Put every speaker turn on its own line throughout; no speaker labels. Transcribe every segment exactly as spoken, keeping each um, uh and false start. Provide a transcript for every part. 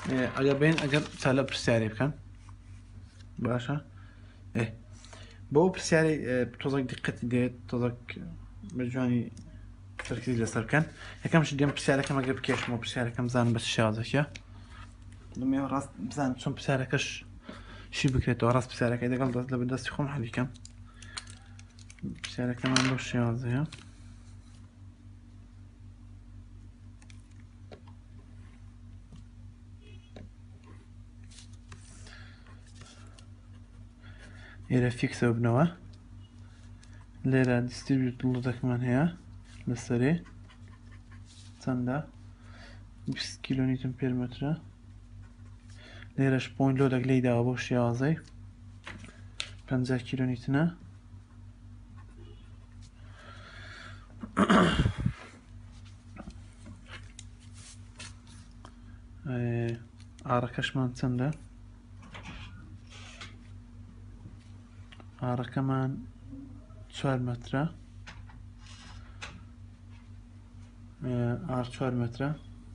ئەگەر بین ئەگەر چالە پرسیاری بکەن باشە بۆ پرسیاری تۆزێک دیقەتی دێت تۆزێک بەجوانی تەرکیز لەسەر بکەن یەکەمش دێم پرسیارەکەم ئەگەر بکێشمەوە پرسیارەکەم بزانم بە شێوازێکە دەمێ ڕاست بزانم چۆن پرسیارەکەش شی بکرێتەوە ڕاست پرسیارەکەی دەگەڵ دەست لە بەدەستی خۆم حەلیکەم پرسیارەکەمان بۆ شێوازەیە ئێرە فیکسە بنەوە لێرە دیستریبیوت لۆدەکمان هەیە لەسەرێ چەندە بیست کیلۆنیوتن پێر مەترە لێرەش پۆینت لۆدەک لێی داوە بۆ شێوازەی پەنجا کیلۆنیوتنە ئارەکەشمان چەندە ئارەکەمان چوار مەترە ئار چوار مەترە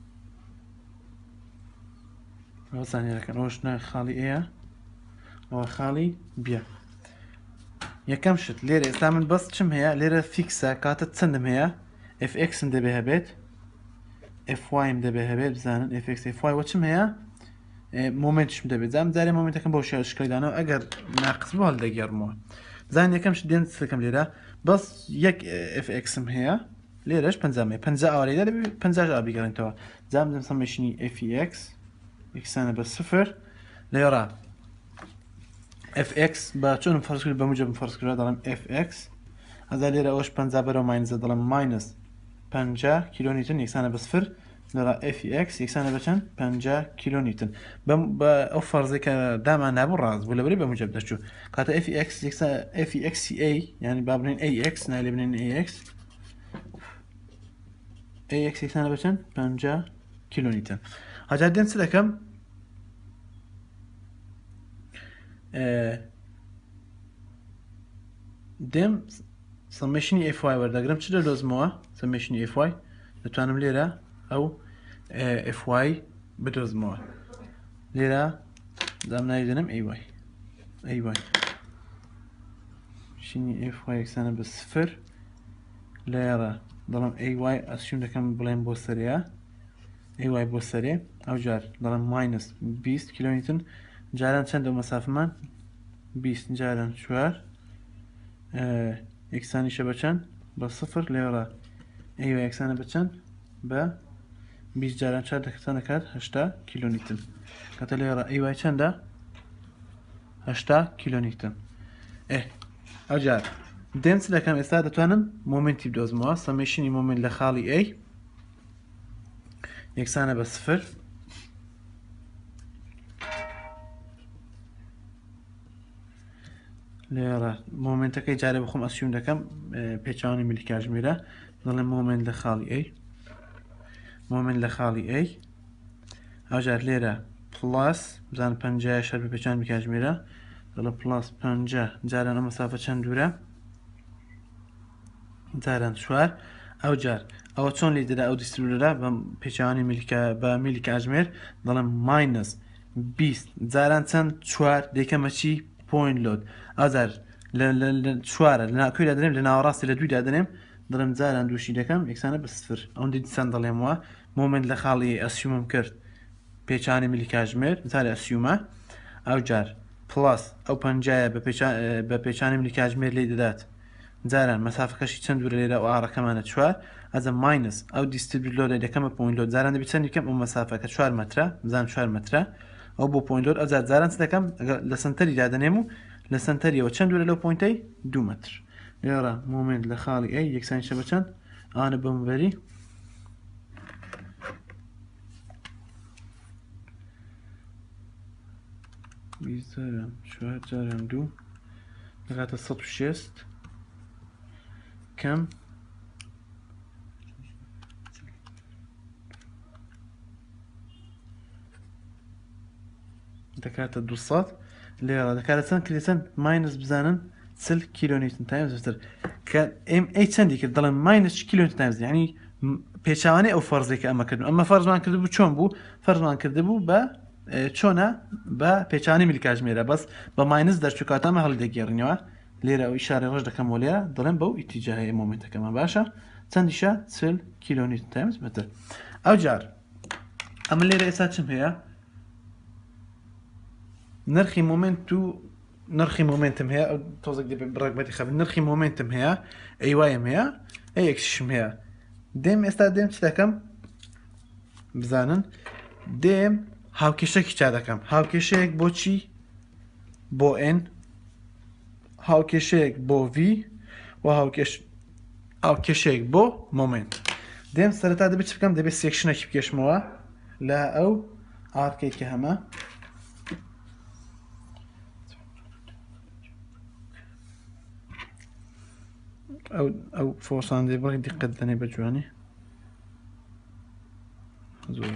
ئەوە زانیارەکەن ئەوەش نای خاڵی ئەیە ئەوە خاڵی بیە یەکەم شت لێرە ئێستا من بەس چم هەیە لێرە فیکسە کاتە چەندم هەیە ئف ئێکسم دەبێ هەبێت ئف وایم دەبێ هەبێت بزانن ئف ئێکس ئف وای وەچم هەیە مۆمنتشم دەبێت زانم جارێ مۆمنتەکەم بۆ شێوە شکڵدانەوە ئەگەر ناقص بۆ هەڵدەگەڕمەوە زان یەکەم شت دێن سەکەم لێرە بەس یەک ئف ئێکسم هەیە لێرەش پەنجامێ پەنجا ئاوارەیدا دەبێت پەنجاش ئابیگەڕێنەوە زانم دەم سەمەشنی ئەفی ئێکس ئێکسانە بە سفر لێرە ئف ئێکس بە چۆنم فەرز کرد بەموجب فەرز کردووە دەڵێم ئف ئێکس ئەزا لێرە ئەوەش پەنجا بەرەو ماینزە دەڵێم ماینس پەنجا کیلۆنیوتن یەکسانە بە سفر لەرە ئەفی ئێکس یەکسانە بەچەند پەنجا کیلۆنیوتن بە ئەو فەرزەی کە دامان نابوو ڕاست بوو لەبەرەی بەموجب دەچوو کاتە ئەفی ئێکس ئەفی ئێکسی ئەی یعنی با بنێن ئەی ئێکس نالێ بنێن ئەی ئێکس ئەی ئێکس یەکسانە بەچەند پەنجا کیلۆنیوتن هەجار دێن چ دەکەم دێم سەمێشنی ئف وای وەردەگرم چ دەدۆزمەوە سەمێشنی ئف وای دەتوانم لێرە ئەو ئف وای بدۆزمەوە لێرە دام نایدنم ئەی وای ئەی وای شینی ئف وای یەکسانە بە سفر لێرە دەڵم ئەی وای ئەسیوم دەکەم بڵێم بۆ سەرەیە ئەی وای بۆ سەرێ ئەو جار دەڵم ماینس بیست کیلۆمتر جاران چەند ئەو مەسافەمان بیست جاران چوار یەکسانیشە بە چەند بە سفر لێرە ئەی وای یەکسانە بە چەند بە بیست جاران چوار دەکەن دەکات هەشتا کیلۆمتر کاتە لێرە ئەی وای چەندە هەشتا کیلۆمتر ئێ ئەو جار دێم چ دەکەم ئێستا دەتوانم مۆمنتی بدۆزمەوە سەمێشنی مۆمنت لە خاڵی ئەی یەکسانە بە سفر لێرە مۆمنتەکەی جارێ بخۆم ئەسیوم دەکەم پێچوانی ملی کاتژمێرە دەڵێم مۆمنت لە خاڵی ئەی مۆمنت لە خاڵی ئەی ئەوجار لێرە پلاس بزان پەنجا شەر بە پێچوانی کاتژمێرە دەڵێم پلاس پەنجا جاران ئەم مەسافە چەند دوورە جاران چوار ئەوجار ئەوە چۆن لی دەدا ئەو دیستریبیوتەرە بە پێچوانی بە میلی کاتژمێر دەڵێم ماینس بیست جاران چەند چوار دەیکەمە چی پۆینت لۆد ئازار چوارە لە ناکوێدا دەنێم لە ناوەڕاستی لە دوویدا دەنێم دەڵێم جاران دووشی دەکەم یەکسانە بە سفر ئەوەندە دیسان دەڵێمەوە مۆمنت لە خاڵی ئەسیومم کرد پێچانی میلی کاتژمێر جارێ ئەسیومە ئەو جار پلاس ئەو پەنجایە بە پێچانی میلی کاتژمێر لێی دەدات جاران مەسافەکەشی چەند دوورە لێرە و ئاڕەکەمانە چوار ئەزە ماینس ئەو دیستریبیوت لۆدە دەکەمە پۆینت لۆد جاران دەبێت چەندی کەم ئەو مەسافەکە چوار مەترە بزانم چوار مەترە ئەو بۆ پۆینت لۆد ئەزار جاران چ دەکەم لە سنتەری دادەنێم و لە سنتەریەوە چەند دوورە لەو پۆینتەی دوو مەتر لێرە مۆمنت لە خاڵی ئەی یەکسانیشە بە چەند ئانە بەمبەری بیست جاران چوار جاران دوو دەکاتە سەد و شێست کەم دەکاتە دووسەد لێرە دەکاتە چەند کرێچەند ماینس بزانن چل کیلۆنیوتن تایمز تر کە ئێم ئەی چەندی کرد دەڵێن ماینس کیلۆنیوتن تایمز یعنی پێچوانەی ئەو فەرزێک ئەمە کردن ئەمە فەرزمان کرد بوو چۆن بوو فەرزمان کرده بوو بە چۆنە بە پێچانی میلکاتژمێرە بەس بە ماینس دەرچووکاتەمە هەڵدەگێڕنەوە لێرە ئەو ئیشارە ڕۆژ دەکەم و لێرە دەڵێن بەو ئیتیجاهەیە مۆمنتەکەمە باشە چەندیشە چل کیلۆنیوتن تایمز متر ئەو جار ئەمە لێرە ئێستا چم هەیە نرخی مۆمنت و نرخی مۆمنتم هەیە تۆزێک دەبێت ڕێکبەتی خەبن نرخی مۆمنتم هەیە ئەیوایم هەیە ئەیەکسیشم هەیە دێم ئێستا دێم چ دەکەم بزانن دێم هاوکێشەکی چا دەکەم هاوکێشەیەک بۆچی بۆ N هاوکێشەیەک بۆ V و هاوکێش هاوکێشەیەک بۆ مۆمنت دێم سەرەتا دەبێت چ بکەم دەبێت سێکشنێکی بکێشمەوە لە ئەو ئارکێکی هەمە ئەو ئەو فۆرسان دێ بڕی دیقەت دەنێ بە جوانی زۆر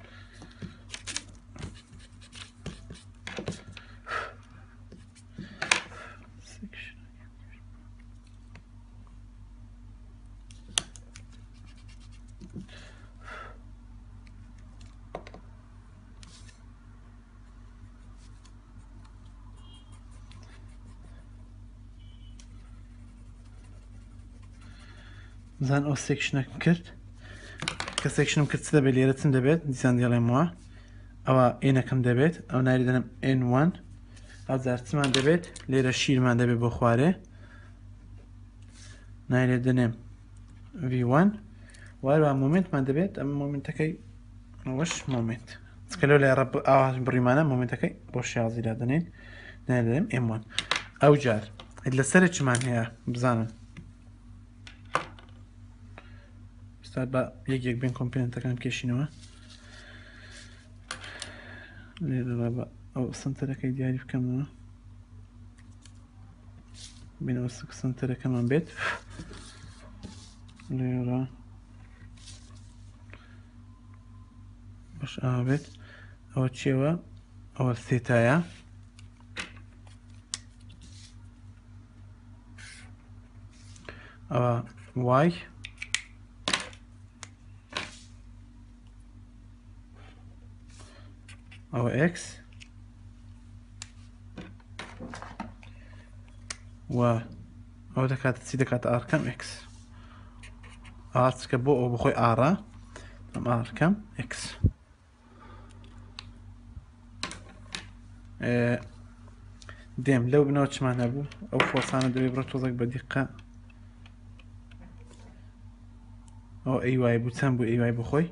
زان ئەو سێکشنەکەم کرد کە سێکشنم کرد چ دەبێت لێرە چم دەبێت دیسان دێڵێمەوە ئەوە ئێنەکەم دەبێت ئەو ناری دەنم N وان ئەو جار چمان دەبێت لێرە شیرمان دەبێت بۆ خوارێ نایرێت دەنێم V وان وارە مۆمنتمان دەبێت ئەم مۆمنتەکەی ئەوەش مۆمنت چکە لەو لای ئاواز بڕیمانە مۆمنتەکەی بۆ شیازیرا دەنێن نایرێت دەنێم M وان ئەو جار لەسەر چمان هەیە بزانن بە یەک بین کۆمپێنتەکان کێشینەوە لێرە بە ئەو سنتەرەکەی دیاری بکەمەوە بینەوە سنتەرەکەمان بێت لێرە باش ئاوا بێت ئەوە چێوە ئەوە سێتایە ئەوە وای ئەوە X و ئەو دەکاتە چی دەکاتە ئارکەم X ئارچکە بۆ ئەو بخۆی ئارە ئەم ئارکەم X دێم لەو بنەوە چمان هەبوو ئەو فۆرسانە دەبێت بڕە تۆزێک بە دیقە ئەو ئەی وای بوو چەند بوو ئەی وای بخۆی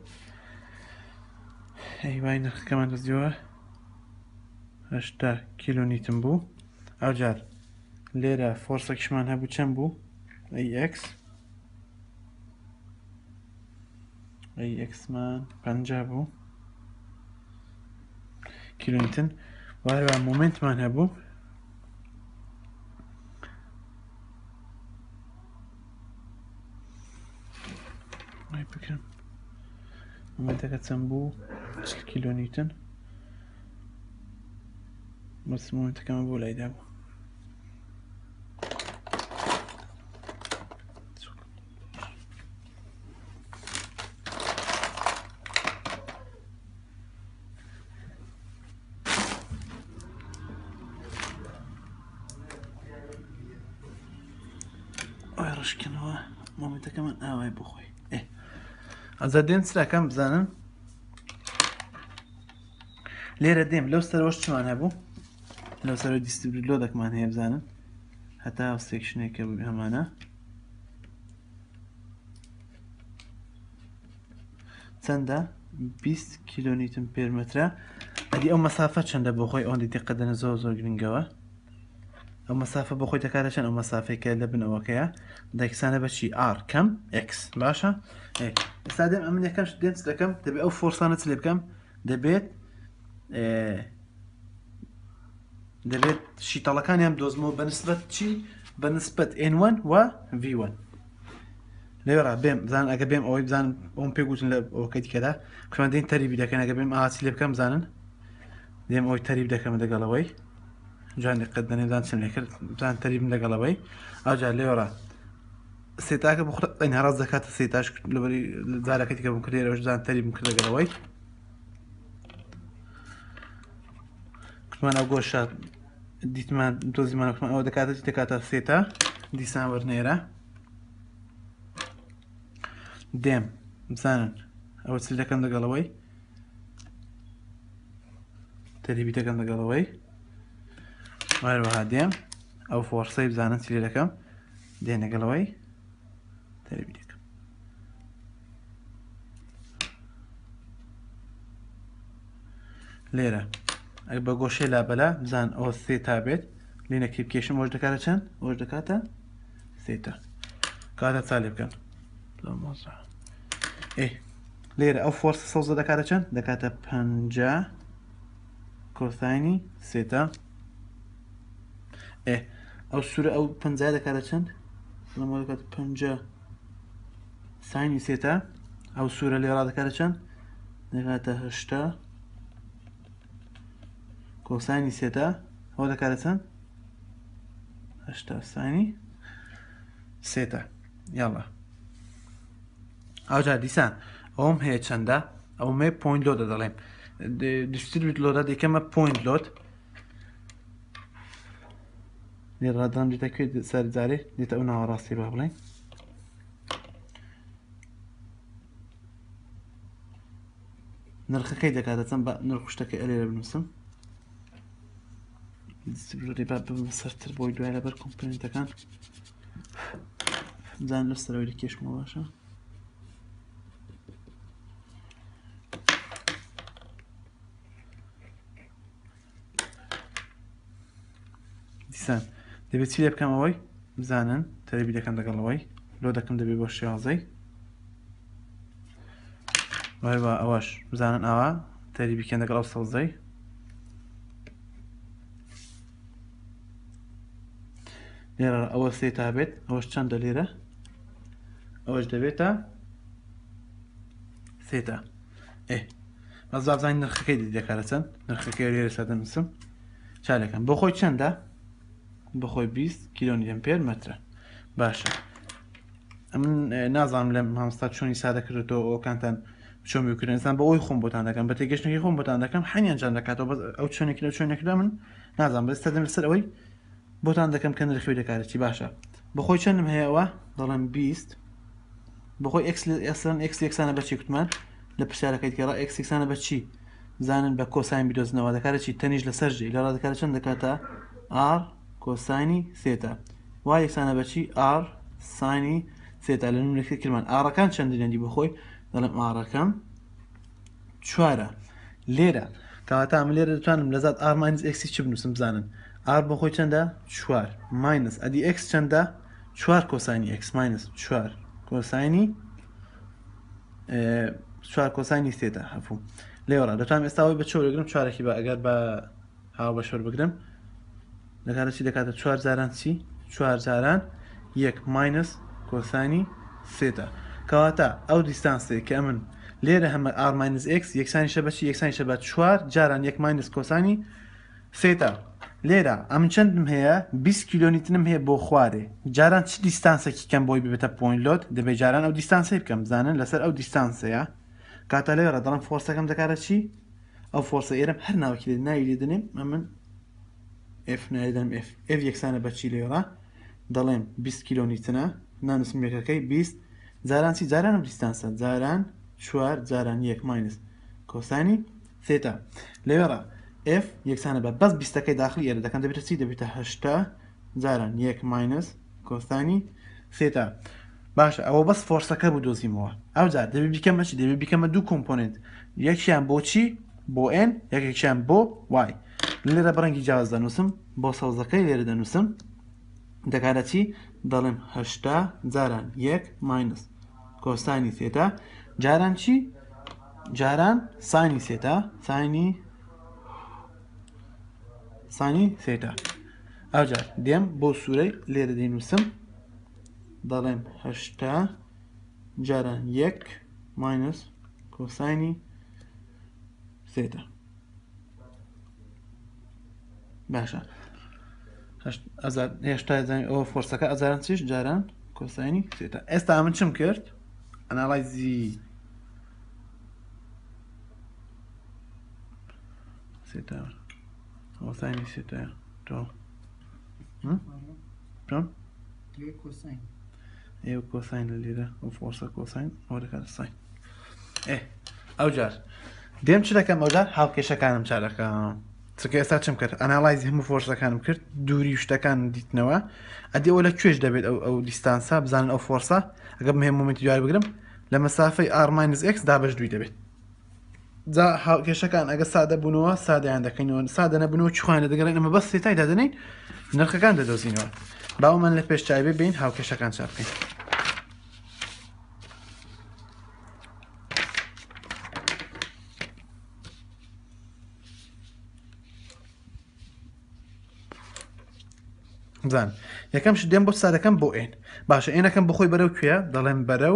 ئەیوای نرخەکەمان دەستیەوە هەشتا کیلۆنیوتن بوو ئەو جار لێرە فۆرسێکشمان هەبوو چەند بوو ئەی ئەکس ئەی ئەکسمان پەنجا بوو کیلۆنیوتن وارە مۆمنتمان هەبوو وای بکەم مۆمنتەکە چەند بوو چل کیلۆنیوتن بەس مۆمنتەکەمە بۆ لایدا بوو ئەوە ڕشکەنەوە مۆمنتەکەمان ئاوای بخۆی ئەزە دێن چراکەم بزانن لێرە دێم لەو سەرەوەش چمان هەبوو لەو سەرەوە دیستریبیوتۆر لۆدەکمان هەیە بزانن هەتا سێکشنێکە بوو هەمانە چەندە بیست کیلۆنیوتن پێر مەترە ئەدی ئەو مەسافە چەندە بۆ خۆی ئەوەندی دیقە دەنە زۆر زۆر گرنگەوە ئەو مەسافە بۆ خۆی دەکاتە چەند ئەو مەسافەیەکە لە بنەوەکەیە دەکسانە بەچی R کەم X باشە ئێستا دێم ئەمن یەکەم دێنس دەکەم دەبێت ئەو فۆرسانە چ لێ بکەم دەبێت دەبێت شیتەڵەکانیان دۆزمەوە بەنسبەت چی بەنسبەت N وان و V وان لێرە بێم بزانن ئەگە بێم ئەوەی بزانن ئەوم پێگوتن لە ئەوەکەی دیکەدا کەمان دێن تەریبی دەکەن ئەگە بێم ئاچی لێ بکەم بزانن دێم ئەوەی تەریب دەکەم لەگەڵەوەی جوان دقت دەنێ بزان چم لێ کرد بزان تەریبم لەگەڵەوەی ئەوجار لێوەڕە سێتاکە بخڕ ئەین هەڕاز دەکاتە سێتاش لەبەری جارەکەی کە بم کرێ ئەوژدان تەری بم کردەگەڵەوەی کمان ئەو گۆشە دیتمان دۆزیمانەکەمان ئەوە دەکاتە دەکاتە سێتا دیسان وەرنێرە دێم بزانن ئەوە چ دەکەم دەگەڵەوەی تەریبی دەکەم دەگەڵەوەی وهروەها دێم ئەو فۆرسەی بزانن چی لێ دەکەم دێنەگەڵەوەی تەریبی دەکەم لێرە ئەگە بە گۆشەی لابەلا بزان ئەوە سێ تا بێت لێنەکەی بکێشم ئەوش دەکاتە چەند ئەوش دەکاتە سێتا کاتە چا لێ بکەن ئێ لێرە ئەو فۆرسە سەوزە دەکاتە چەند دەکاتە پەنجا کۆساینی سێتا ئێ ئەو سوورە ئەو پەنجا دەکاتە چەند لەمە دەکاتە پەنجا ساینی سێتا ئەو سوورە لێرا دەکاتە چەند دەکاتە هەشتا کۆساینی سێتا ئەوە دەکاتە چەند هەشتا ساینی سێتا یاڵا ئەوجار دیسان ئەوم هەیە چەندە ئەومێ پۆینت لۆدە دەڵێم دیستریبیوت لۆدە دەکەمە پۆینت لۆد لێڕادان دیتە کوێ سەرجارێ دیتە ئەو ناوەڕاستی با بڵێن نرخەکەی دەکاتە چەند بە نرخ شتەکەی ئەلێرە بنووسم دیستریبیوتەی با ببم سەرتر بۆی دوای لەبەر کۆمپۆنێنتەکان زان لەسەرەوەی لە کێشمەوە باشە دیسان دەبێت چی لێ بکەم ئەوەی بزانن تەرەبی دەکەم دەگەڵەوەی لۆ دەکەم دەبێت بۆ شێوازەی وایە ئەوەش بزانن ئاوا تەری بکەن دەگەڵ ئەو سەوزەی لێرە ئەوە سێ تا بێت ئەوەش چەندە لێرە ئەوەش دەبێتە سێ تا ئێ بەس بزانین نرخەکەی دەکاتە چەند نرخەکەی لێرە سەدەنووسم چالەکەم بۆ خۆی چەندە بخۆی بیست کیلۆنی ئەمپێر مەترە باشە من نازانم لەم مامۆستا چۆنی سادە کردێتەوە ئەوکانتان چۆن بکردن ئێستا بە ئەوی خۆم بۆتان دەکەم بە تێگەشتێکی خۆم بۆتان دەکەم هەنیانجان دەکاتەوە بەس ئەو چۆنێکی لە چۆنێکدا من نازانم بەس ئێستا دەم لەسەر ئەوەی بۆتان دەکەم کە نرخەکەی دەکاتێتی باشە بەخۆی چەندم هەیەەوە دەڵێم بیست بەخۆی ئێکس ئێستا ئێکس یەکسانە بەچی کوتمان لە پرسیارەکەیت کێڕا ئێکس یەکسانە بەچی زانن بە کۆساین بدۆزنەوە دەکاتە چی تەنیش لەسەر ژێ لەڕا دەکاتە چەند دەکاتە ئار کۆساینی سێتا وای یەکسانە بەچی ئار ساینی سێتا لە نمونەکە کردمان ئارەکان چەندێنی بخۆی دەڵێم ئارەکەم چوارە لێرە کەواتە من لێرە دەتوانم لە زات ئار ماینس ئێکسی چ بنووسم بزانن ئار بۆ خۆی چەندە چوار ماینس ئەدی ئێکس چەندە چوار کۆساینی ئێکس ماینس چوار کۆساینی چوار کۆساینی سێتا هەفوو لێوەڕا دەتوانم ئێستا ئەوەی بە چۆر بگرم چوارێکی بە ئەگەر بە هاو بە شۆر بگرم دەکاتە چی دەکاتە چوار جاران چی چوار جاران یەک ماینس کۆسانی سێتا کەواتە ئەو دیستانسێ کە من لێرە هەمە ئار ماینس ئێکس یەکسانیشە بەچی یەکسانیشە بە چوار جاران یەک ماینس کۆسانی سێتا لێرە ئەم چەندم هەیە بیست کیلۆنیترم هەیە بۆ خوارێ جاران چ دیستانسێکی کەم بۆی ببێتە پۆینت لۆد دەبێت جاران ئەو دیستانسی بکەم بزانن لەسەر ئەو دیستانسەیە کاتە لێرە دەڵم فۆرسەکەم دەکاتە چی ئەو فۆرسە ئێرەم هەر ناوکی لێ ناوی لێ دەنێم ئە من F نایدەم F F یەکسانە بەچی لێرە دەڵێم بیست کیلۆنیتنە نانووسم یەکەکەی بیست جاران چی جاران ئەو دیستانسە جاران چوار جاران یەک ماینس کۆسانی سێتا لێرە F یەکسانە بە بەس بیستەکەی داخلی ئێرە دەکەن دەبێتە چی دەبێتە هەشتا جاران یەک ماینس کۆسانی سێتا باشە ئەوە بەس فۆرسەکە بدۆزیمەوە ئەو جار دەبێت بیکەمە چی دەبێت بیکەمە دوو کۆمپۆننت یەکیان بۆ چی بۆ N یەکێکیان بۆ Y لێرە بەڕەنگی جیاواز دەنووسم بۆ سەوزەکەی لێرە دەنووسم دەکاتە چی دەڵێم هەشتا جاران یەک ماینس کۆسانی سێتا جاران چی جاران ساینی سێتا ساینی سانی سێتا ئەوجار دێم بۆ سوورەی لێرە دەینووسم دەڵێم هەشتا جاران یەک ماینس کۆسانی سێتا باشە هێشتا ئەوە فۆرسەکە ئەزاران چیش جاران کۆساینی سێتا. ئێستا من چم کرد ئەناڵایزی سێتا کۆساینی سێتایە تۆ چۆن ئێوە کۆساین لە لێرە ئەو فۆرسە کۆساین ئەوە دەکاتە ساین. ئێ ئەو جار دێم چ دەکەم ئەو جار هاوکێشەکانم چارەکەم چکە ئێستا چم کرد ئەناڵایزی هەموو فۆرسەکانم کرد دووری شتەکان دیتنەوە ئەدی ئەوە لە کوێش دەبێت ئەو ئەو دیستانسا بزانن ئەو فۆرسە ئەگەر مهم مومنتی دوای بگرم لە مەسافەی r minus x دابش دوی دەبێت. جا هاوکێشەکان ئەگە سادە بوونەوە سادەیان دەکەینەوە سادە نەبوونەوە چخوانە دەگەڕێن ئەمە بەس سێتای دادنین نرخەکان دەدۆزینەوە. باوەمان لە پێش چاوێ بین هاوکێشەکان چاپ بکەین. بزان یەکەم ش دێم بۆ سادەکەم بۆ ئێن باشە ئێنەکەم بخۆی بەرەو کوێە دەڵێم بەرەو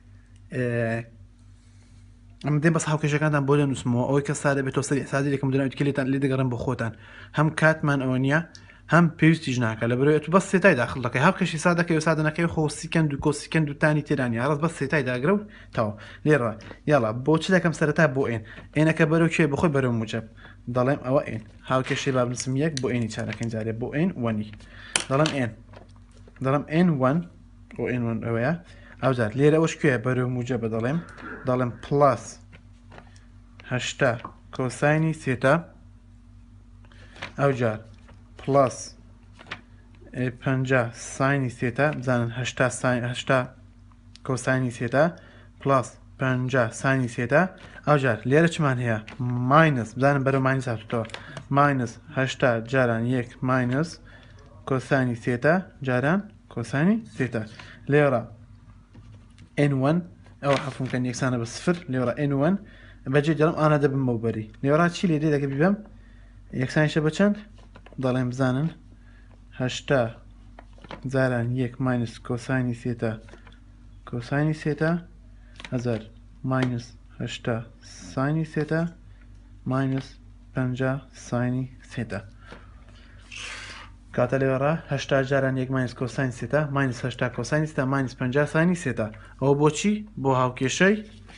ئەم دێم بەس هاوکێشەکانتان بۆ لە نووسمەوە ئەوەی کە سادە بێت تۆ سەری سادی لێکم دەناویتکلێتان لێ دەگەڕم بۆ خۆتان هەم کاتمان ئەوە نییە هەم پێویستیش ناکە لە بەرەوەی تو بەس سێتای داخڵ دەکەی هاوکێشی سادەکەی و سادەنەکەی خۆ سیکەند و کۆسیکەند و تانی تێرانی هەڕاست بەس سێتای داگرە و تاوە لێڕە یاڵا بۆ چ دەکەم سەرەتا بۆ ئێن ئێنەکە بەرەو کوێ بخۆی بەرەو موجب دەڵێم ئەوە ئێن هاوکێشی بابنووسم یەک بۆ ئێنی چارەکەین جارێ بۆ ئێن وەنی دەڵێم ئێن دەڵێم ئێن وەن بۆ ئێن وەن ئەوەیە ئەوجار لێرە ئەوش کوێ بەرەو موجبە دەڵێم دەڵێم پلاس هەشتا کۆساینی سێتا ئەوجار پلاس پەنجا ساینی سێتا بزانن هەشتا هەشتا کۆساینی سێتا پلاس پەنجا ساینی سێتا ئەوجار لێرە چمان هەیە ماینس بزانم بەرەو ماینس هاتوتەوە ماینس هەشتا جاران یەک ماینس کۆسانی سێتا جاران کۆسانی سێتا لێرە ئێن وەن ئەوە حەفونکەن یەکسانە بە سفر لێرە ئێن وەن بەجێ دەڵم ئانە دەبم بەوبەری لێرە چی لێ دێ دەکە بیبەم یەکسانیشە بە چەند دەڵێم بزانن هەشتا جاران یەک ماینس کۆسانی سێتا کۆسانی سێتا هەزار ماینس هەشتا ساینی سێتا ماینس پەنجا ساینی سێتا کاتە لێوەڕا هەشتا جاران یەک ماینس کۆساین سێتا ماینس هەشتا کۆسانی سێتا ماینس پەنجا ساینی سێتا ئەوە بۆچی بۆ هاوکێشەی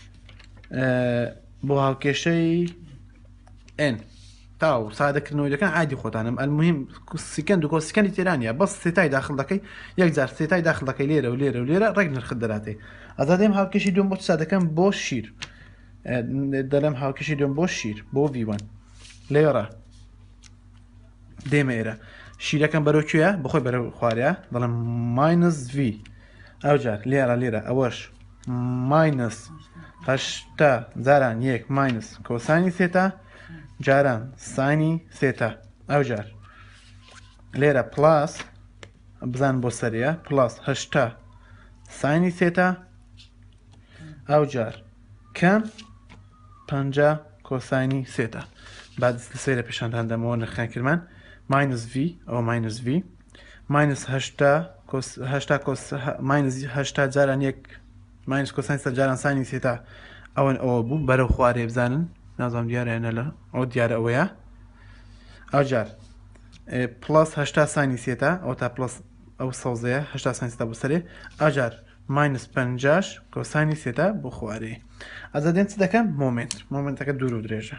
بۆ هاوکێشەی ئێن تاو سادەکردنەوەی دەکەن عادی خۆتانم ئەلمهم سیکەند و کۆسیکەندی تێرانە بەس سێتای داخڵ دەکەی یەک جار سێتای داخڵ دەکەی لێرە و لێرە و لێرە ڕێک نرخت دەراتێ ئازادێم هاوکێشی دوم بۆ سادەکەم بۆ شیر دەڵێم هاوکێشی دوم بۆ شیر بۆ ڤی وەن لێرە دێمە ئێرە شیرەکەم بەرەو کوێە بخۆی بەرەو خوارە دەڵێم ماینس ڤی ئەوجار لێرە لێرە ئەوەش ماینس هەشتا جاران یەک ماینس کۆسانی سێتا جاران ساینی سێتا ئەوجار لێرە پلاس بزان بۆ سەریە پلاس هەشتا ساینی سێتا ئەوجار کەم پەنجا کۆسانی سێتا بعد سێرە پیشاندان دەمەوە نرخان کردمان ماینس ڤی ئەوە ماینس ڤی ماینس هەشتا هەشتا ماینس هەشتا جاران یەک ماینس کۆسانی سێتا جاران ساینی سێتا ئەوەن ئەوە بوو بەرەو خوارێ بزانن نازانم دیارەیە لە ئەو دیارە ئەوەیە ئەوجار پلاس هەشتا ساینی سێتا ئەو تا پلاس ئەو سەوزەیە هەشتا ساینی سێتا بۆ سەرێ ئەوجار ماینس پەنجاش کۆسانی سێتا بۆ خوارێ ئەزا دێن چ دەکەم مۆمنت مۆمنتەکە دوور و درێژە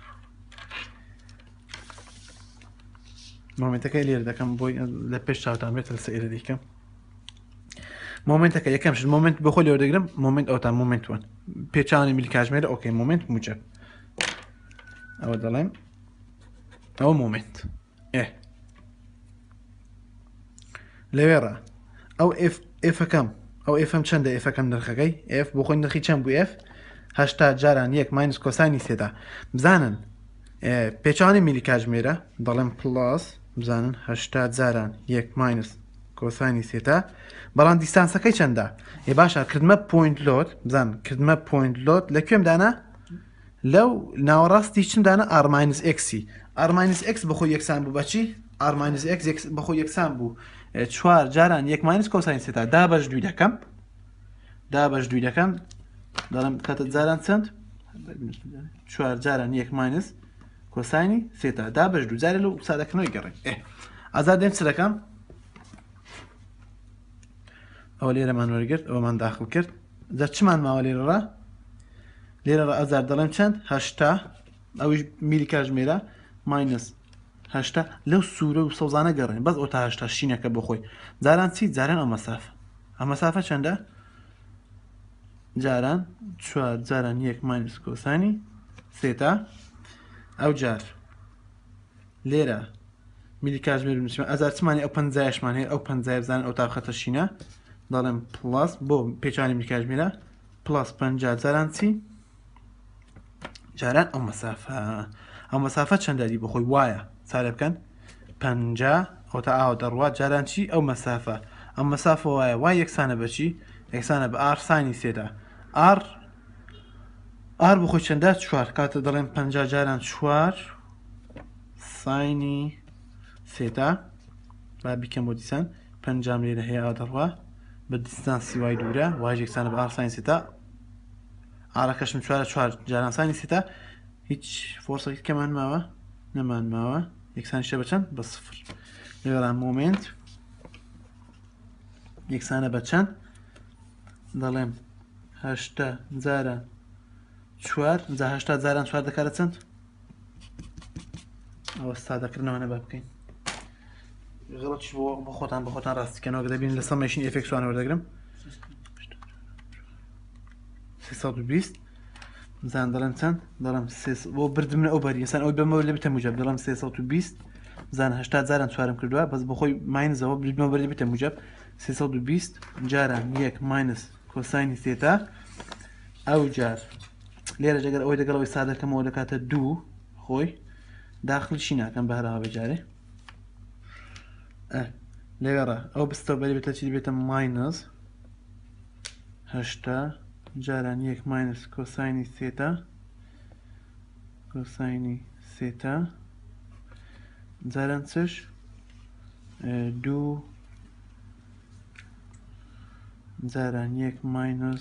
مۆمنتەکەی لێرە دەکەم بۆی لە پێش چاوتان بێت لە سەیرە دیکەم مۆمنتەکە یەکەم شت مۆمنت بەخۆی لێوە دەگرم مۆمنت ئەوتان مۆمنت وەن پێچانی میلی کاتژمێرە ئۆکەی مۆمنت موجب ئەوە دەڵێم ئەوە مۆمنت ئێ لەوێڕە ئەو ئێفەکەم ئەو ئێفەم چەندە ئێفەکەم نرخەکەی ئێف بۆ خۆی نرخی چەند بوو ئێف هەشتا جاران یەک ماینس کۆسانی سێتا بزانن پێچانی میلی کاتژمێرە دەڵێم پلاس بزانن هەشتا جاران یەک ماینس کۆسانی سێتا بەڵام دیستانسەکەی چەندە ێ باشە کردمە پوینت لۆت بزان کردمە پوینت لۆت لە کوێم دانا لەو ناوەڕاستی چمدانە r minus x r minus x بەخۆی یەکسان بوو بەچی r minus x بەخۆی یەکسان بوو چوار جاران یەک ماینس کۆسانی سێتا دا بەش دوی دەکەم دا بەش دوی دەکەم دەڵێم کاتە جاران چەند چوار جاران یەک ماینس کۆسانی سێتا دا بەش دوو جارێ لەو سادەکردنەوەی گەڕێن ئێ ئازا دێم چ دەکەم ئەوە لێرەمان وەرگرت ئەوەمان داخل کرد جا چمان ماوە لێرەڕە لێرە ئەزار دەڵێم چەند هەشتا ئەویش میلی کاتژمێرە ماینس هەشتا لەو سوورە و سەوزانە گەڕێن بەس ئەو تا هەشتا شینەکە بۆ خۆی جاران چی جاران ئەو مەسافە ئەم مەسافە چەندە جاران چوار جاران یەک ماینس کۆسانی سێتا ئەو جار لێرە میلی کاتژمێر بنووسمە ئەزار چمانی ئەو پەنجایشمان هەیە ئەو پەنجای بزانن ئەو تاقەتە شینە دەڵێم پڵاس بۆ پێچانی میلی کاتژمێرە پلاس پەنجا جاران چی جاران ئەو مەسافە ئەو مەسافە چەندەری بۆ خۆی وایە چارە بکەن پەنجا ئەو تا ئاوە دەڕوات جاران چی ئەو مەسافە ئەم مەسافە وایە وای یەکسانە بەچی یەکسانە بە ئار ساینی سێدا ئار ئار بۆ خۆی چەندە چوار کاتە دەڵێن پەنجا جاران چوار ساینی سێتا با بیکەم بۆ دیسان پەنجام لێرە هەیە ئاوا دەڕوا بە دیستانسی وای دوورە وای یەکسانە بە ئار ساینی سێتا ئارەکەشم چوارە چوار جاران ساینی سێتا هیچ فۆرسێکی کەمان ماوە نەمان ماوە یەکسانی شە بە چەند بە سفر لێران مومنت یەکسانە بە چەند دەڵێم هەشتا جاران چوار جا هەشتا جاران چوار دەکاتە چەند ئەوە سادەکردنەوەنە بە بکەین غەڵەتیش بۆ بۆ خۆتان بە خۆتان ڕاستیکەنەوە کە دەبین لە سەمێشین ئێفێکسوانە وەردەگرم سێسەد و بیست زان دەڵێم چەند دەڵێم بۆ بردمنە ئەو بەری ئێستا ئەوی بەمەوە لێ بتە موجب دەڵێم سێسەد و بیست زان هەشتا جاران چوارم کردووە بەس بە خۆی ماینزەوە بردمەوە بەری بتە موجب سێسەد و بیست جاران یەک ماینس کۆساینی سێتا ئەو جار لێرە جەگەر ئەوەی دەگەڵەوەی سادەکەمەوە دەکاتە دوو خۆی داخلیشی ناکەم بە هەراوە بەجارێ لێگەڕە ئەو بستەوە بەری بێتە چی بێتە ماینس هەشتا جاران یەک ماینس کۆساینی سێتا کۆساینی سێتا جاران چش دوو جاران یەک ماینس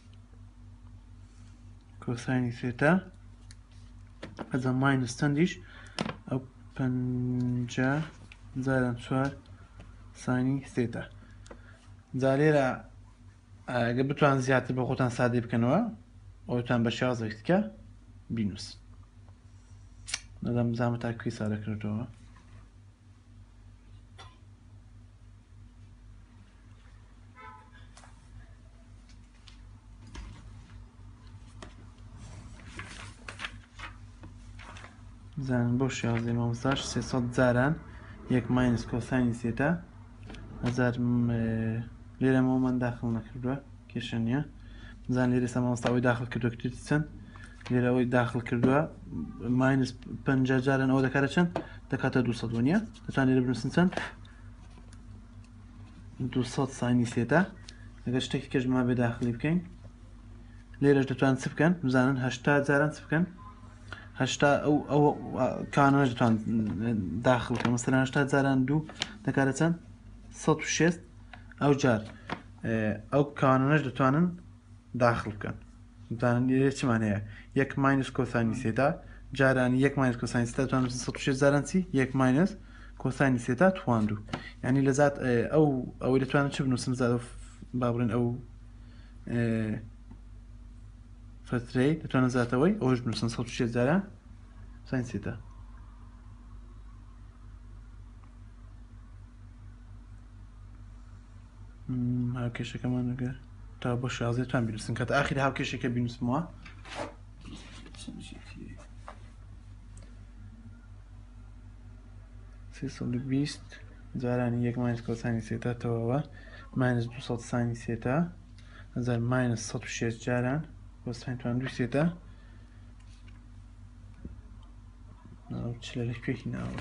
کۆساینی سێتا ئەجا ماینس چەندیش ئەو پەنجا جاران چوار ساینی سێتا جا لێرە ئەگە بتوان زیاتر بە خۆتان سادەی بکەنەوە ئەوتان بە شازێک بکە بینوس نەدەم بزانمە تا کوێی سادەکردەوە زانم بۆ شازێ مامۆستاش سێسەد جاران یەک ماینس کۆساینی سێتا هەزار لێرەمەوەمان داخل نەکردووە کێشە نییە زان لێرە ئێستا مامۆستا ئەوەی داخل کردووە کردی چەند لێرە ئەوەی داخل کردووە ماینس پەنجا جاران ئەوە دەکاتە چەند دەکاتە دووسەد نییە دەتوان لێرە بنووسن چەند دووسەد ساینی سێتا ئەگەر شتێکی کەژما بێ داخلی بکەین لێرەش دەتوان چ بکەن بزانن هەشتا جاران چ بکەن هەشتا ئەو ئەو کانۆش دەتوان داخل بکەن مەسەلەن هەشتا جاران دوو دەکاتە چەند سەد و شێست ئەو جار ئەو کانۆنەش دەتوانن داخل بکەن دەتوانن لێرە چمان هەیە یەک ماینس کۆساینی سێتا جارانی یەک ماینس کۆساینی سێتا دەتوانن سەد و شێست جاران چی یەک ماینس کۆساینی سێتا تواندوو یعنی لە زات ئەو ئەوەی دەتوانن چ بنووسم زاد با بڵێن ئەو فترەی دەتوانن زاتەوەی ئەوش بنووسن سەد و شێست جاران ساین سێتا هاوکێشەکەمان نەگەر تا بۆ شازێتوان بینووسن کە تا ئاخیر هاوکێشێکە بینووسمەوە سێسەد و بیست جارانی یەک ماینس کۆساینی سێتا تەواوە ماینس دووسەد ساینی سێتا هەزار ماینس سەد و شێست جاران کۆساین تواندووی سێتا چلە لە کوێکی ناوە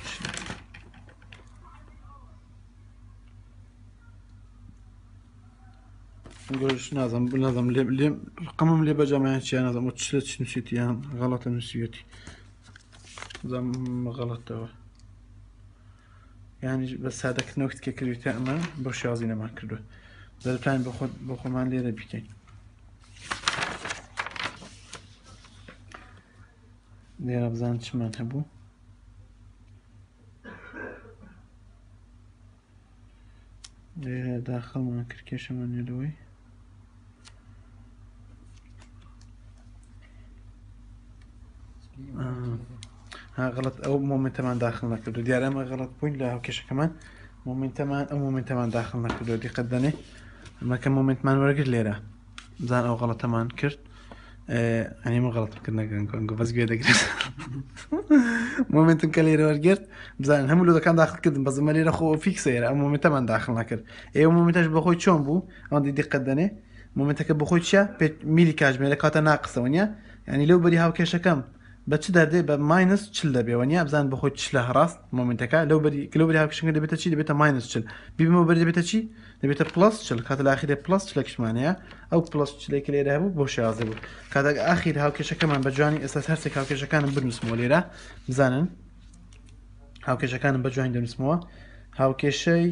گۆش نازم نازم لێ ڕقەمم لێ بەجامیان چیان نازم چ لە چ نووسیتیان غەڵەتە نووسیەتی زەم غەڵەتەوە یانی بە سادەکردنەوەی کە کردویتە ئەمە بۆ شازی نەمان کردووە دەتوانین بۆ خۆت بۆ خۆمان لێرە بیکەین لێرە بزان چمان هەبوو لێرە داخەڵمان کرد کێشەمان نێدەوەی ها غلط ئەو مۆمنتەمان داخل نەکردو دیارە ئەمە غلط بووین لە هاوکێشەکەمان مۆمنتەمان ئەو مۆمنتەمان داخل نەکردو دیقەت دەنێ ئەمەکە مۆمنتمان وەرەگرت لێرە بزان ئەو غەڵەتەمان کرد ئەنی من غەڵەت کرد نەگەن بەس گوێ دەگرێت مۆمنتم کە لێرە وەرگرت بزانن هەموو لودەکان داخل کردن بەزمە لێرە خۆ فیکسەیرە ئەم مۆمنتەمان داخل نەکرد ئێوە مۆمنتەش بەخۆی چۆن بوو ئەوەندی دیقەت دەنێ مۆمنتەکە بەخۆی چیە میلی کاتژمێرە کاتە ناقسەوە نیە ینی لەو بەری هاوکێشەکەم بە چ دەردێ بە ماینس چل دەبێەوە نیە بزان بەخۆی چلە هەڕاست مۆمنتەکە لەو بەری لەو بەری هاوکێشەکە دەبێتە چی دەبێتە ماینس چل بیبمەوە بەری دەبێتە چی دەبێتە پلس چل کاتە لە ئاخیرێ پلس چلێکشمانەیە ئەو پلس چلێکی لێرە هەبوو بۆ شێوازە بوو کاتە ئاخیر هاوکێشەکەمان بە جوانی ئێستا هەرسێک هاوکێشەکانم بنووسمەوە لێرە بزانن هاوکێشەکانم بە جوانی دەنووسمەوە هاوکێشەی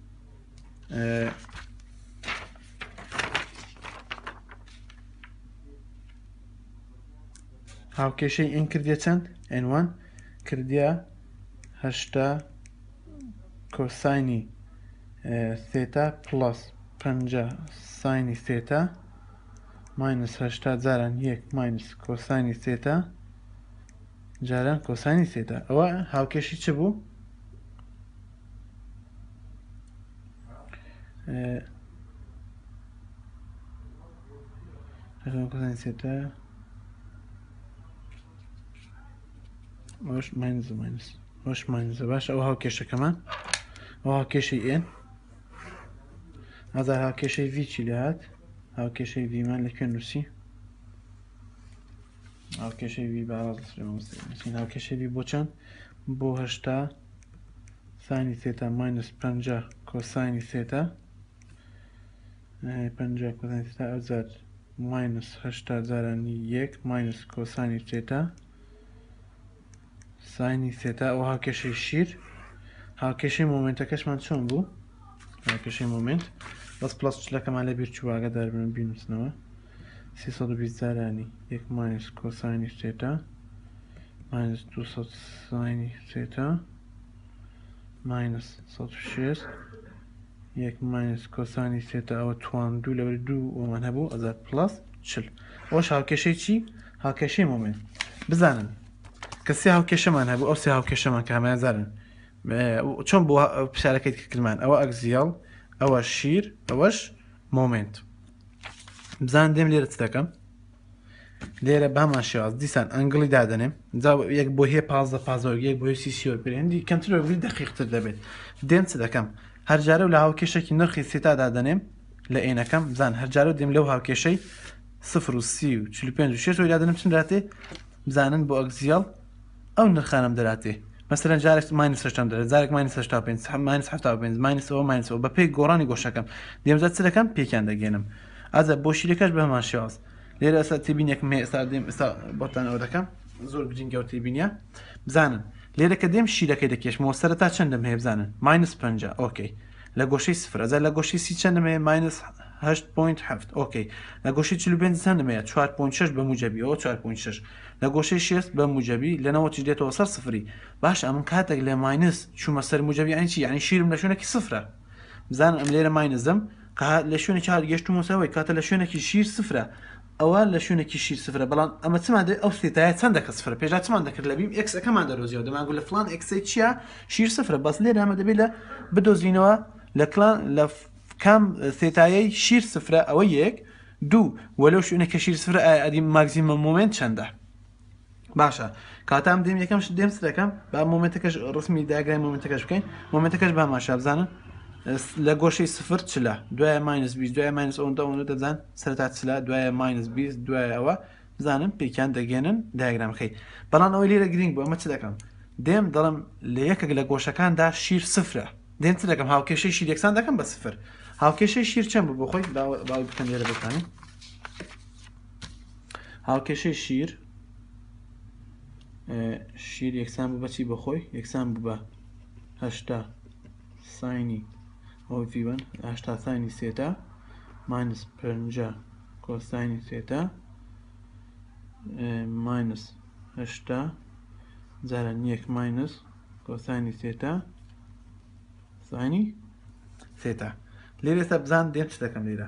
هاوکێشەی ئین کردیە چەند ئێن وان کردیە هەشتا کۆساینی سێتا پلس پەنجا ساینی سێتا ماینس هەشتا جاران یەک ماینس کۆساینی سێتا جاران کۆساینی سێتا ئەوە هاوکێشی چ بوو کۆساینی سێتا ئەوش ماینس ماینس ئەوش ماینسە باشە ئەو هاوکێشەکەمان ئەو هاوکێشەی ئێن ئازار هاوکێشەی ڤی چی لە هات هاوکێشەی ڤیمان لەکوێ نووسی هاوکێشەی ڤی باڕاستین هاوکێشەی ڤی بۆ چەند بۆ هەشتا ساینی سێتا ماینس پەنجا کۆساینی سێتا پەنجا کۆساینی سێتا ئەوجار ماینس هەشتا جارانی یەک ماینس کۆساینی سێتا ساینی سێتا ئەو هاوکێشەی شیر هاوکێشەی مۆمنتەکەشمان چۆن بوو هاوکێشەی مۆمنت بەس پلس چلەکەمان لە بیر چواگە دەربن بینوسنەوە سیسەد و بیست جارانی یەک ماینس کۆساینی سێتا ماینس دووسەد ساینی سێتا ماینس سەد و شێست یەک ماینس کۆساینی سێتا ئەوە توان دوو لەوەر دوو ئەومان هەبوو ئەزار پلس چل ئەوش هاوکێشەی چی هاوکێشەی مۆمنت بزانن کە سێ هاوکێشەمان هەبوو ئەو سێ هاوکێشەمان کە هەمایان زارن چۆن بۆ پشارەکەی کردمان ئەوە ئەگزیاڵ ئەوە شیر ئەوەش مۆمنت بزان دێم لێرە چ دەکەم لێرە بامان شێواز دیسان ئەنگڵی دادەنێم جا یەک بۆ هەیە پازدە پازەوە یەک بۆ سی سیۆر پێێندی کەمترۆگری دەقیقتر دەبێت دێم چ دەکەم هەرجارە و لە هاوکێشێکی نرخی سێتا دادەنێم لە عینەکەم بزان هەرجارە دێم لەو هاوکێشەی سفر و سی و چل و پێنج و شێش وی دادەنم چند دەراتێ بزانن بۆ ئەگزیاڵ ئەو نرخانم دەراتێ مثلا جارێک ماینس هەشتم دەرێت جارێک ماینس هەشتا و پێنج ماینس هەفتا و پێنج ماینس ئەوە ماینسەوە بە پێی گۆڕانی گۆشەکەم دێمزات چ دەکەم پێکیان دەگەێنم ئازە بۆ شیرەکەش بە هەمان شێواز لێرە ئەستا تێبینێکم هەیە ئێستا دێم ئێستا بۆتان ئەوە دەکەم زۆر گرنگە و تێبینیە بزانن لێرە کە دێم شیرەکەی دەکێشمەوە سەرەتا چەندم هەیە بزانن ماینس پەنجا ئۆکەی لە گۆشەی سفر ئەزار لە گۆشەی سی چەندم هەیە ماینس هەشت پۆینت هەفت ئۆکەی لە گۆشەی چل و پێنج چەندم هەیە چوار پۆینت شەش بە موجەبی ئەوە چوار پۆینت شەش لە گۆشەی شێست بە موجەبی لەنەوە چی دێتەوە سەر سفری باش ئەمن کاتێک لە ماینس چوومە سەر موجەبی ئەنی چی یعنی شیرم لە شوێنێکی سفرە بزانن ئەم لێرە ماینزم لە شوێنێکی هات گەشتومەوەی کاتە لە شوێنێکی شیر سفرە ئەوە لە شوێنێکی شیر سفرە بەڵام ئەمە چمان دێ ئەو سێتایە چەندەکە سفرە پێشا چمان دەکرد لە بیم ئەکسەکەمان دەرۆزیەوە دەمانگو لە فلان ئەکسەی چییە شیر سفرە بەس لێرە ئەمە دەبێت لە بدۆزینەوە لە کلان لە کام سێتایەی شیر سفرە ئەوە یەک دوو وەلەو شوێنێکە شیر سفرە ئەدی ماگزیمە مۆمنت چەندە باشە کاتام دێم یەکەم دێم سەکەم با مۆمنتەکەش ڕسمی داگرای مۆمنتەکەش بکەین مۆمنتەکەش با ماشا بزانن لە گۆشەی سفر چلە دوایە ماینس بیست دوایە ماینس ئەوەندە ئەوەندە دەزان سەرتا چلە دوایە ماینس بیست دوایە ئەوە بزانم پێکیان دەگەێنن داگرامەکەی بەڵام ئەوەی لێرە گرنگ بوو ئەمە چ دەکەم دێم دەڵم لە یەکێک لە گۆشەکاندا شیر سفرە دێم چ دەکەم هاوکێشەی شیر یەکسان دەکەم بە سفر هاوکێشەی شیر چەند بوو بۆ خۆی باوی بکەن لێرە بتانی هاوکێشەی شیر شیر یەکسان بوو بەچی بەخۆی یەکسان بوو بە هەشتا ساینی ئەو ڤیوەن هەشتا ساینی سێتا ماینس پەنجا کۆساینی سێتا ماینس هەشتا جاران یەک ماینس کۆساینی سێتا ساینی سێتا لێرە ئێستا بزان دێم چ دەکەم لێرە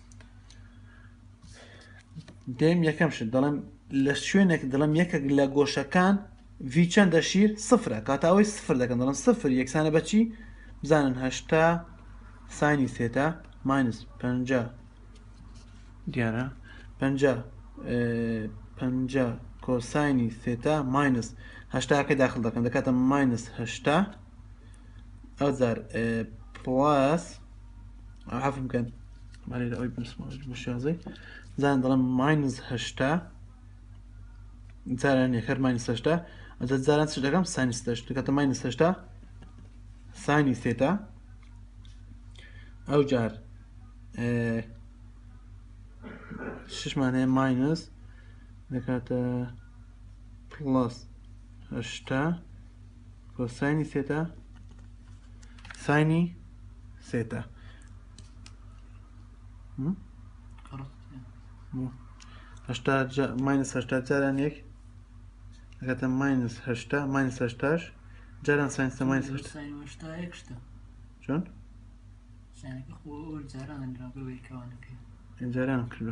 دێم یەکەم شت دەڵێم لە شوێنێک دڵم یەکێک لە گۆشەکان ڤی چەندە شیر سفرە کاتە ئەوەی سفر دەکەن دەڵم سفر یەکسانە بەچی بزانن هەشتا ساینی سێتە ماینس پەنجا دیارە پەنجا پەنجا کۆساینی سێتە ماینس هەشتاکەی داخل دەکەم دەکاتە ماینس هەشتا ئەوجار پلاس حەفم بکەن مالێ ئەوی بشازەی زان دەڵم ماینس هەشتا جاران یەکەر ماینس هەشتا ئەجا جاران چ دەکەم ساینس دەشت دەکاتە ماینس هەشتا ساینی سێتە ئەو جار ششمان هەیە ماینس دەکاتە پڵس هەشتا کۆساینی سێتە ساینی سێتە هەشتا ماینس هەشتا جاران یەک دەکاتە ماینس هەشتا ماینس هەشتاش جاران ساینسە ماینس هەشتا چۆن؟ جاران کردو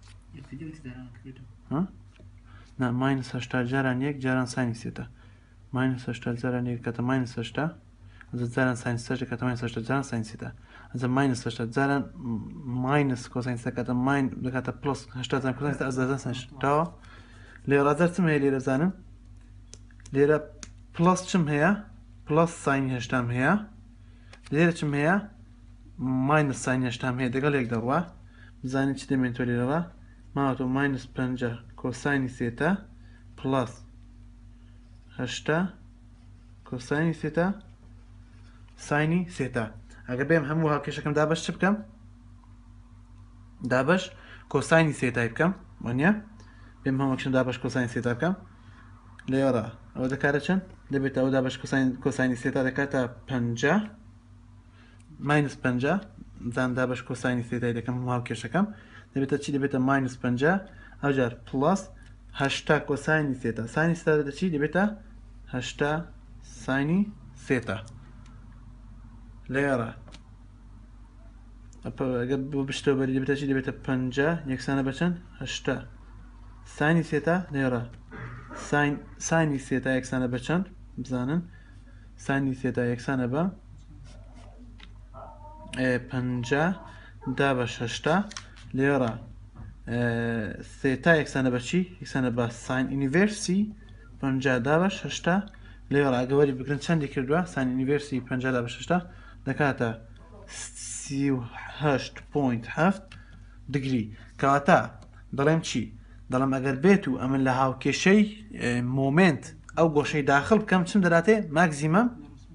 نا ماینس هەشتا جاران یەک جاران ساینی سێتە ماینس هەشتا جاران یەک دەکاتە ماینس هەشتا جاران ساینس سەش دەکاتە ماینس هەشتا جاران ساینس سێتە ئەجا ماینس هەشتا جاران ماینس کۆساینس دەکاتە ماین دەکاتە پڵس هەشتا جاران کۆساینس ئەجا ساینس تاوە لێرە جار چم هەیە لێرە زانم لێرە پڵس چم هەیە پڵس ساینی هەشتام هەیە لێرە چم هەیە ماینس ساینی هەشتام هەیە لەگەڵ یەک دەڕوا بزانین چی دەمێنێتەوە لێرەوە ماوەتەوە ماینس پەنجا کۆساینی سێتە پڵس هەشتا کۆساینی سێتە ساینی سێتە ئەگەر بێم هەموو هاوکێشەکەم دابەش چ بکەم دابەش کۆساینی سێتای بکەم وانە بێم هەمووەکشم دابەش کۆساینی سێتا بکەم لێرە ئەوە دەکاتە چەند دەبێت ئەوە دابەش کۆساینی سێتا دەکاتە پەنجا ماینس پەنجا زان دابەش کۆساینی سێتای دەکەم هەموو هاوکێشەکەم دەبێتە چی دەبێتە ماینس پەنجا ئەوجار پڵس هەشتا کۆساینی سێتە ساینی سێتا دەبێتە چی دەبێتە هەشتا ساینی سێتە لێرە ئەگەر بۆ بشتەوە بەری دەبێتە چی دەبێتە پەنجا یەکسانە بەچەند هەشتا ساینی سێتە لێرە ساینی سێتا یەکسانە بە چەند بزانن ساینی سێتا یەکسانە بە پەنجا دا بە هەشتا لێرە سێتا یەکسانە بە چی یەکسانە بە ساین ئینیڤێرسی پەنجا دا بە هەشتا لێرە ئەگەوەری بگرن چەندی کردووە ساین ئینیڤێرسی پەنجا دا بە هەشتا دەکاتە سی و هەشت پۆینت هەفت دگری کەواتە دەڵێم چی دەڵم ئەگەر بێت و ئەمن لە هاوکێشەی مۆمنت ئەو گۆشەی داخل بکەم چم دەراتێ ماکزیمەم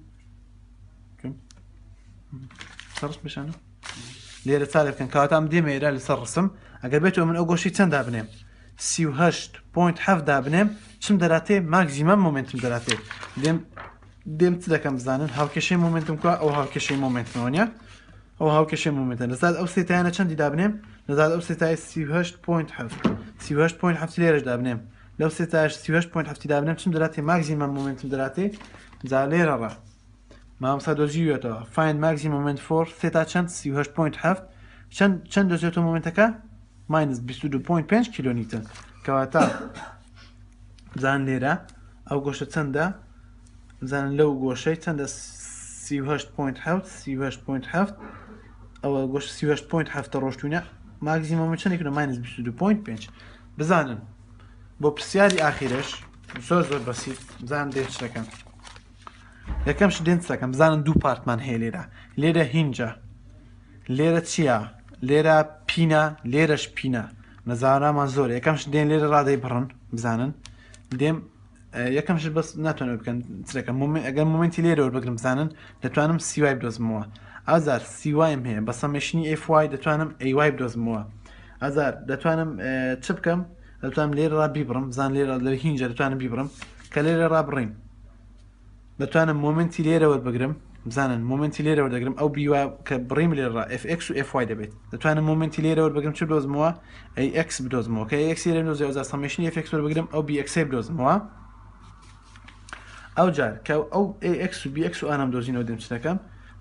سەرش بشانە لێرە چارێ بکەن کەواتام دێمێرە لەسەر ڕسم ئەگەر بێت و من ئەو گۆشەی چەند دابنێم سی و هەشت پۆینت هەفت دابنێم چم دەراتێ ماکزیمەم مۆمنتم دەراتێ دێم دێم چ دەکەم بزانن هاوکێشەی مۆمنتم کووە ئەو هاوکێشەی مۆمنتمەوە نیە ئەو هاوکێشەی مۆمنتە لەزاد ئەو سێتایانە چەندی دابنێم لەزاد ئەو سێتای سی و هەشت پۆینت هەفت سی و هەشت پۆینت هەفت لێرەش دابنێم لەو سێتایش سی و هەشت پۆینت هەفت دابنێم چم دەراتێ ماکزیمەم مۆمنتم دەراتێ جا لێرە ڕا مامۆستا دۆزیوێتەوە فایند ماکزیمم مۆمنت فۆر سێتا چەند سی و هەشت پۆینت هەفت چەند چەند دۆزێتەوە مۆمنتەکە ماینس بیست و دوو پۆینت پێنج کیلۆنیوتن کەواتە بزان لێرە ئەو گۆشە چەندە بزانن لەو گۆشەی چەندە سی و هەشت پۆینت هەفت سی و هەشت پۆینت هەفت ئەوە گۆشت سی و هەشت پۆینت هەفتە ڕۆشتوونە ماکزیمەم چەندی کردو ماینس بیست و دوو پۆینت پێنج بزانن بۆ پرسیاری ئاخیرش زۆر زۆر بەسیط بزانن دێت شتەکەن یەکەم شت دێن چەکەم بزانن دوو پارتمان هەیە لێرە لێرە هینجە لێرە چییە لێرە پینە لێرەش پینە نەزانرامان زۆر یەکەم شت دێن لێرە ڕادەی بڕن بزانن دێم یەکەم شت بەس ناتوانێت بکەن چەکەم ئەگەر مومنتی لێرەوە بگرم بزانن دەتوانم سیوای بدۆزمەوە ئازار سیوایم هەیە بە سەمێشنی ئف وای دەتوانم ئەیوای بدۆزمەوە ئازار دەتوانم چ بکەم دەتوانم لێرە ڕا بیبڕم بزان لێرە لە هینجە دەتوانم بیبڕم کە لێرە ڕابڕین دەتوانم مومنتی لێرە وەربگرم بزانن مومنتی لێرە وەردەگرم ئەو بیوا کە بڕیم لێرە اف x و f y دەبێت دەتوانم مومنتی لێرە وەربگرم چ بدۆزمەوە ئەی x بدۆزمەوە کە x لێرە بدۆزێ ئەوجار سەمێشنی f x وەربگرم ئەو bx بدۆزمەوە ئەو جار کە ئەو ax و bx و ئانام دۆزینەوە دێم چ دەکەم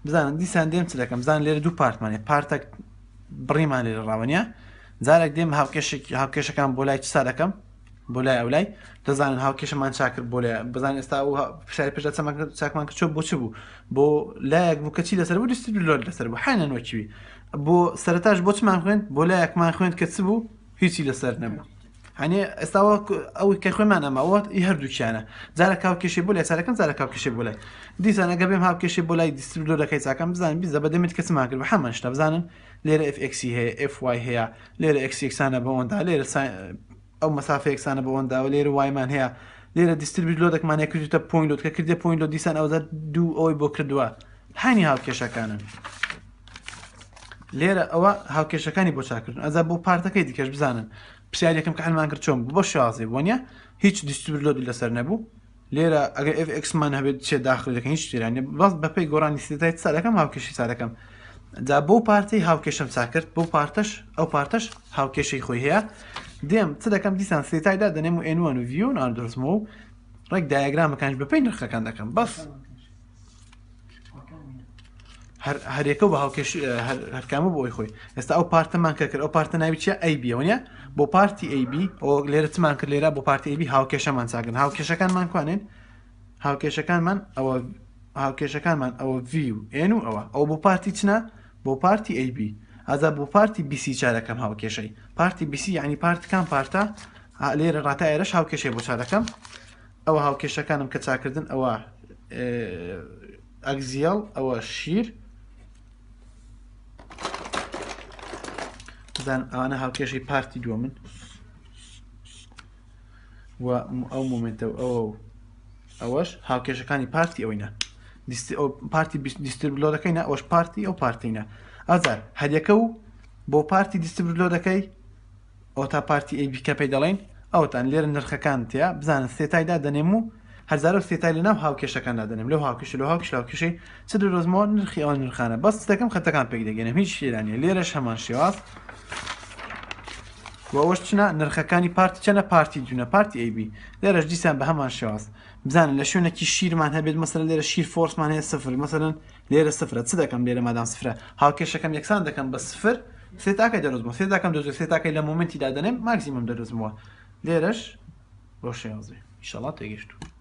بزانن دیسان دێم چ دەکەم بزان لێرە دوو پارتمانێ پارتێک بڕیمان لێرە ڕاوەنیە جارێک دێم هاوکێشێکی هاوکێشەکان بۆ لای چ دەکەم بۆ لای ئەو لای دەزانن هاوکێشەمان چاکرد بۆ لای بزان ئێستا و پشاری پێش چاکمان کە چۆ بۆ چ بوو بۆ لایەک بوو کەچی لەسەر بوو دیستریبیوتۆر لەسەر بوو حانەوەکیوی بۆ سەرەتاش بۆ چمان خوێن بۆ لایەکمان خوێن کە چ بوو هیچی لەسەر نەبوو هەنێ ئێستاوە ئەوی کە خۆمان ئەمەوە ئی هەردووکیانە جارە هاوکێشی بۆ لای سارەکەم جارە هاوکێشی بۆ لای دیسان ئەگە بێم هاوکێشی بۆ لای دیستریبیوتۆرەکەی چاکەم بزانن بیزە بە دەمێت کە چمان کرد بە هەمان شتە بزانن لێرە ئف ئێکسی هەیە ئف وای هەیە لێرە ئێکس ئێکسانە بەوەندا لێرە ئەو مەسافە ئێکسانە بەوەندا و لێرە وایمان هەیە لێرە دیستریبیوتۆرەکمانە کردوتە پوینت کە کردێ پوینت دیسان ئەوزە دوو ئەوی بۆ کردووە هانی هاوکێشەکانن لێرە ئەوە هاوکێشەکانی بۆ چاکردن ئەزا بۆ پارتەکەی دیکەش بزانن پرسیارەکەم کە هەلمان کرد چۆن بۆ شازێ بۆنیە هیچ دیستریبیوتۆر لەسەر نەبوو لێرە ئەگەر ئف ئێکسمان هەبێت چێ داخل دەکەن هیچ شتێرانێ بەس بەپێی گۆڕانی سێتای چارەکەم هاوکێشی چارەکەم جا بۆ پارتی هاوکێشم چاکرد بۆ پارتەش ئەو پارتەش هاوکێشەی خۆی هەیە دێم چ دەکەم دیسان سێتایدا دەنێم و ئێنوان و ڤیۆ ناردۆزمەوە و ڕێک دایەگرامەکانش بەپێی نرخەکان دەکەم بەس هەرێکە بە هاوکێش هەرکامە بۆ ئەوی خۆی ئێستا ئەو پارتەمان کە کرد ئەو پارتە ناوی چیە ئەی بی ئەوە بۆ پارتی ئەی بی ئەو لێرە چمان کرد لێرە بۆ پارتی ئەی بی هاوکێشەمان چاکردن هاوکێشەکانمان کوانێن هاوکێشەکانمان ئەوە هاوکێشەکانمان ئەوە ڤی و ئێن و ئەوە ئەو بۆ پارتی چنە بۆ پارتی ئەی بی ئازا بۆ پارتی بیسی چارەکەم هاوکێشەی پارتی بیسی یعنی پارتکان پارتە لێرە ڕاتە ئێرەش هاوکێشەی بۆ چارەکەم ئەوە هاوکێشەکانم کە چاکردن ئەوە ئەگزیەڵ ئەوە شیر زان ئەوانە هاوکێشی پارتی دووە من و ئەو مومنتە ئەو ئەوەش هاوکێشەکانی پارتی ئەوینە پارتی دیستریبیوتۆرەکەینە ئەوش پارتی ئەو پارتینە ئازار هەریەکە و بۆ پارتی دیستریبیوتۆرەکەی ئەو تا پارتی ئەی بی کە پێی دەڵێن ئەوتان لێرە نرخەکان تیا بزانن سێتایدا دەنێم و هەزار و سێتای لەناو هاوکێشەکاندا دەنێم لەو هاوکێش لەو هاوکێش هاوکێشەی چ درۆزمەوە نرخی ئەوە نرخانە بەس دەکەم خەتەکان پێک دەگەنم هیچ شێرانیە لێرەش هەمان شێواز وەوەش چنە نرخەکانی پارتی چەنە پارتی دوونە پارتی ئەی بی لێرەش دیسان بە هەمان شێواز بزانن لە شوێنێکی شیرمان هەبێت مەسەلەن لێرە شیر فۆرسمان هەیە سفر مەسەلەن لێرە سفرە چ دەکەم لێرە مادام سفرە هاوکێشەکەم یەکسان دەکەم بە سفر سێ تاکەی دەرۆزمەوە سێ تاکەم دەزۆ سێ تاکەی لە مومنتیدا دەنێم ماکسیمم دەرۆزمەوە لێرەش بۆ شێوازێ ئینشەڵڵا تێگەیشتووە